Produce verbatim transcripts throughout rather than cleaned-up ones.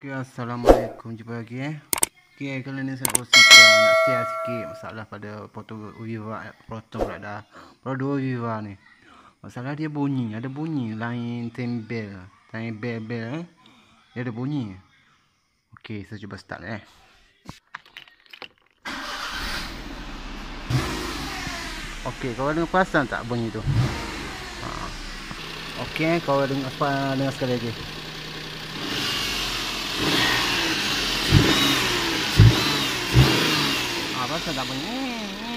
Okay, Assalamualaikum, jumpa lagi eh. Okay, kali ni saya nak kongsikan, nak share sikit masalah pada Proto Viva, Proto pula dah, Proto Viva ni. Masalah dia bunyi, ada bunyi lain tembel, lain bel-bel eh. Dia ada bunyi. Okay, saya cuba start eh. Okay, kau dengar perasan tak bunyi tu? Ha. Okay, kau dengar apa? Dengar sekali lagi. Apa sedap bunyi?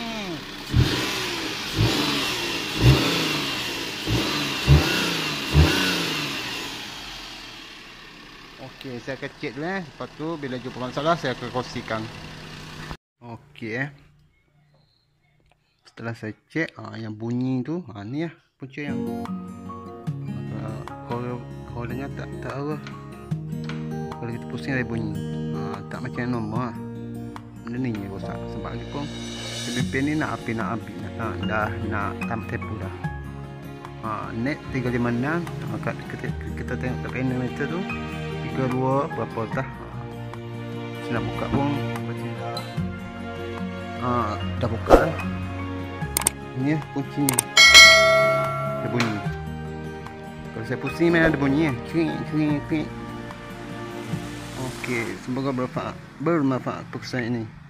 Okey, saya akan cek dulu eh. Lepas tu bila jumpa masalah saya akan kongsikan. Okey eh. Setelah saya cek, ah yang bunyi tu, ah ni lah punca yang uh, kalau kalau dengar tak tak apa. Kalau kita pusing ada bunyi. Ah tak macam yang normal ah. Benda ni je rosak sebab lagi pun P ni nak api nak habis ha, dah nak tambah tepu dah. Ha, net tiga lima enam ha, kita, kita tengok kat panel meter tu tiga dua berapa dah. Ha, saya nak buka pun macam dah ha, dah buka lah. Ni lah kunci ni. Ada bunyi. Kalau saya pusing memang ada bunyi eh. Cering cering cering. Okey, semoga bermanfaat bermanfaat perkongsian ini.